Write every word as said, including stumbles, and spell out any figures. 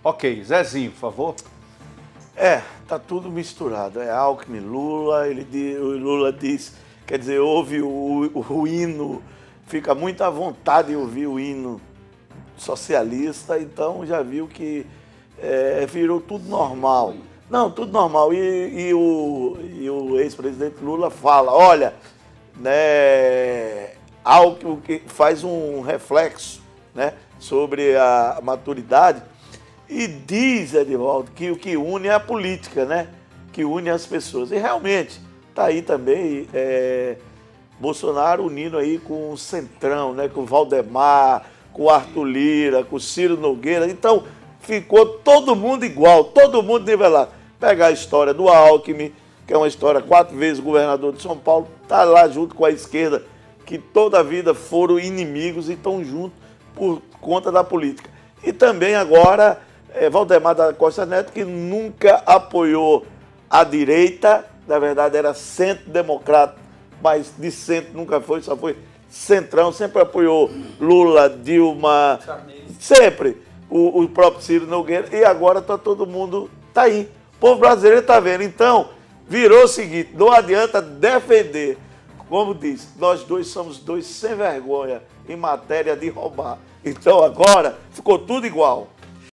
Ok, Zezinho, por favor. É, tá tudo misturado. É Alckmin, Lula, ele, o Lula diz, quer dizer, ouve o, o, o hino, fica muito à vontade de ouvir o hino socialista, então já viu que é, virou tudo normal. Não, tudo normal. E, e o, e o ex-presidente Lula fala, olha, né, Alckmin que faz um reflexo, né, sobre a maturidade. E diz, Edivaldo, que o que une é a política, né? Que une as pessoas. E realmente, está aí também é, Bolsonaro unindo aí com o Centrão, né? Com o Valdemar, com o Arthur Lira, com o Ciro Nogueira. Então, ficou todo mundo igual, todo mundo nivelado. Pegar a história do Alckmin, que é uma história quatro vezes governador de São Paulo, está lá junto com a esquerda, que toda a vida foram inimigos e estão juntos por conta da política. E também agora... É, Valdemar da Costa Neto, que nunca apoiou a direita, na verdade era centro-democrata, mas de centro nunca foi, só foi centrão, sempre apoiou Lula, Dilma, sempre, o, o próprio Ciro Nogueira, e agora está todo mundo, tá aí. O povo brasileiro está vendo, então virou o seguinte, não adianta defender, como diz, nós dois somos dois sem vergonha em matéria de roubar. Então agora ficou tudo igual.